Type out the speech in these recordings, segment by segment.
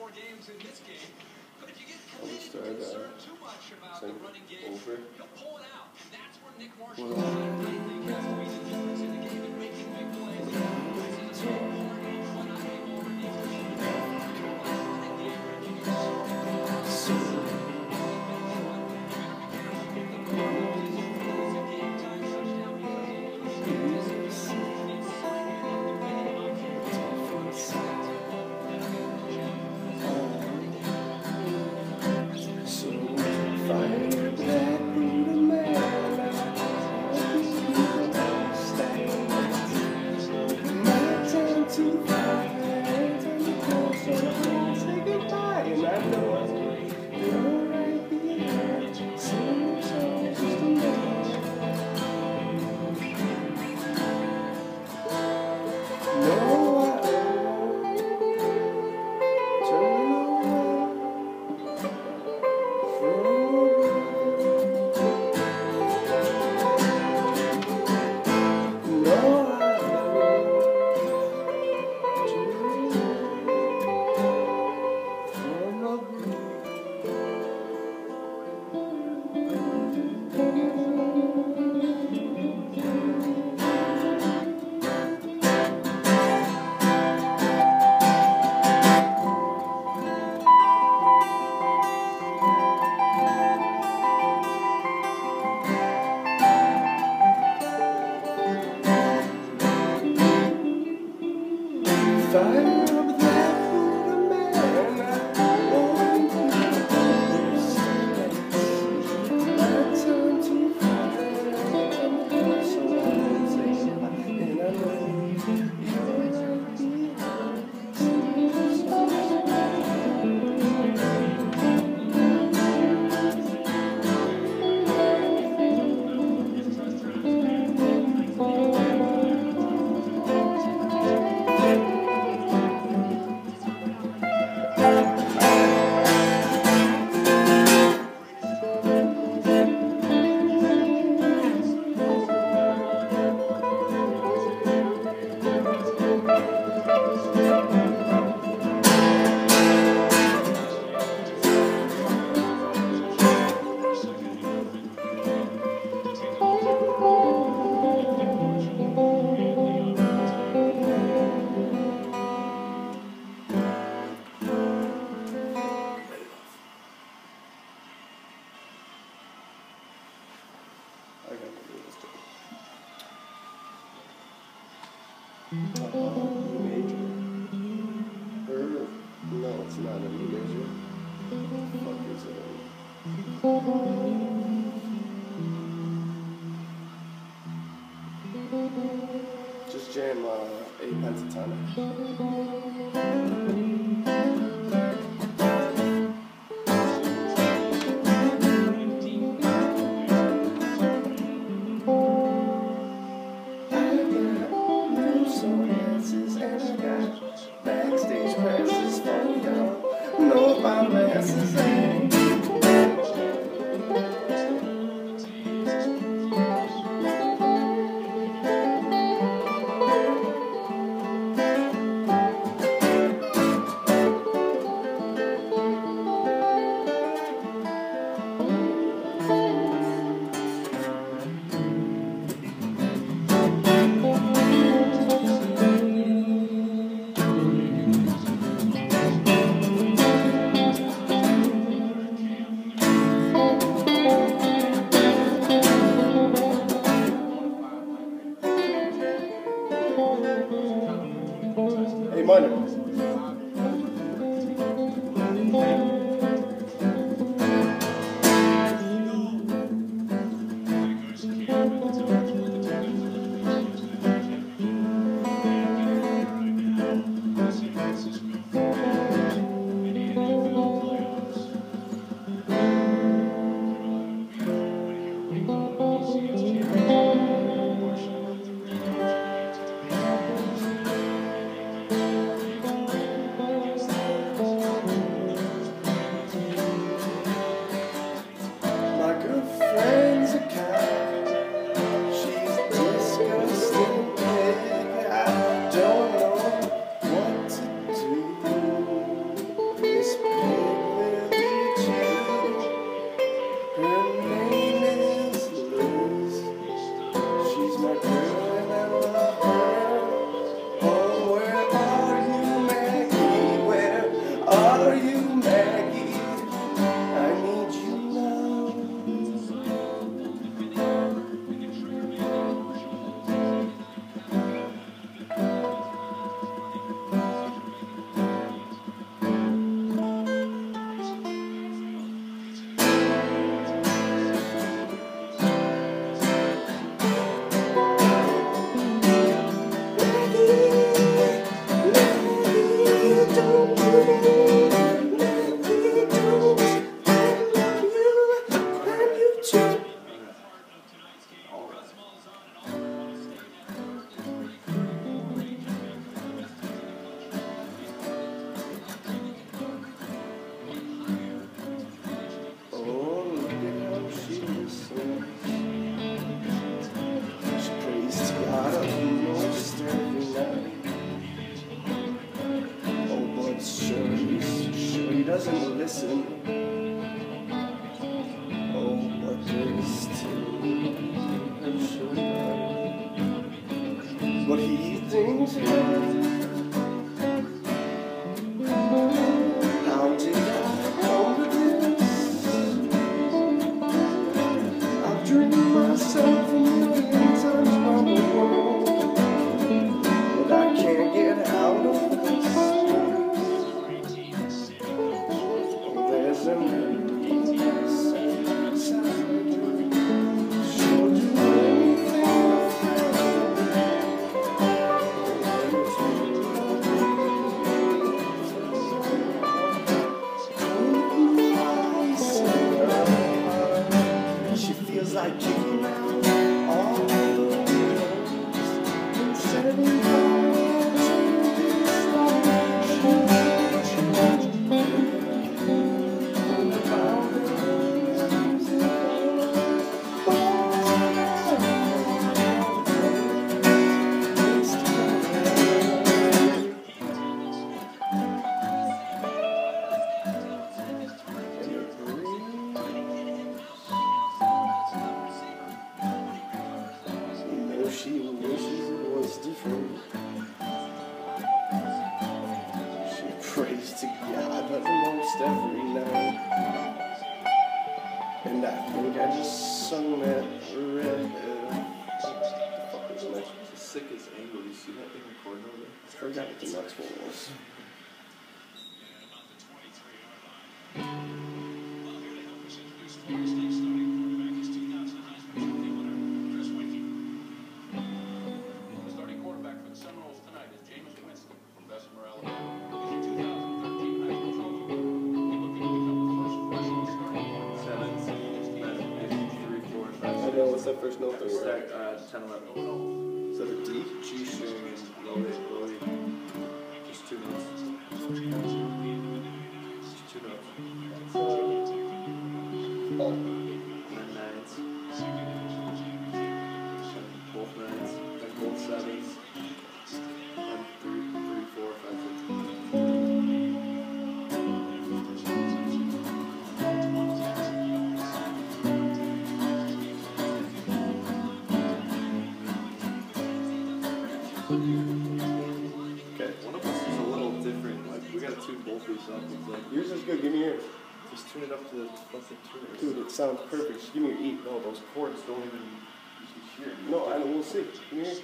Just jam 8 pentatonic. Backstage passes for y'all. Know about masses and Doesn't listen. Oh, but there's still what he thinks he does. How did I come to this? I've dreamed myself a million times around the world, but I can't get out of this. She feels like kicking out all the windows and setting fire to this life. She wishes it was different. She prays to God almost every night. And I think I just sung that red. What the fuck is that? The sickest angle. You see that thing recording over there? I forgot what the next one was. What's that first note there? Stack 10, 11. Is that a D? G string and low A. Just 2 notes. Just 2 notes. Oh. And then 9s. And both 9s. And both 7s. And 3, 4, 5, Okay. One of us is a little different. Like, we gotta tune both these up. It's like, Yours is good. Give me yours. just tune it up to the fucking tuners. Dude, it sounds perfect. Just give me your E. No, those chords don't even hear. No, I we'll see. Give me yours.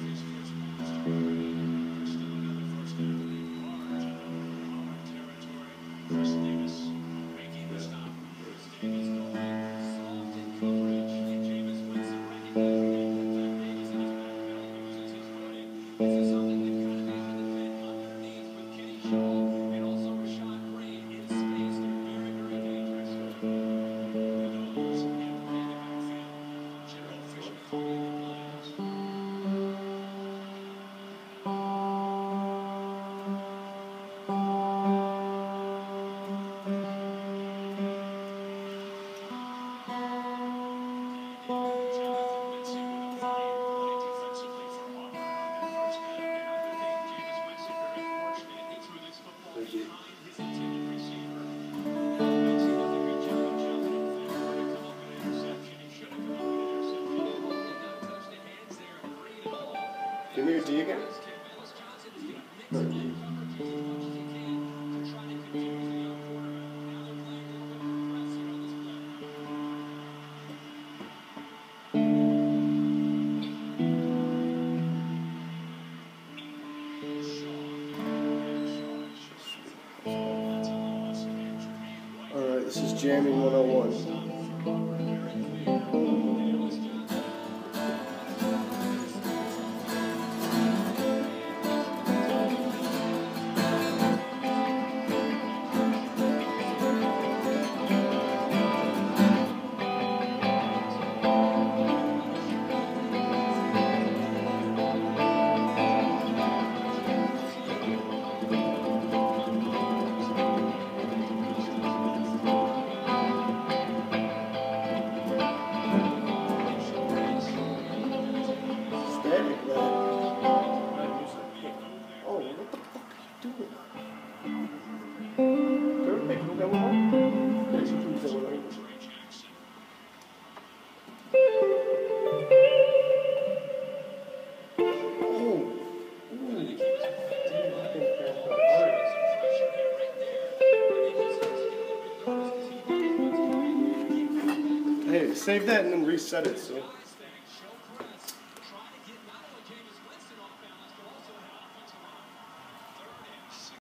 Give me your D again. No, D. Alright, this is Jamming 101. Hey, save that and then reset it, so.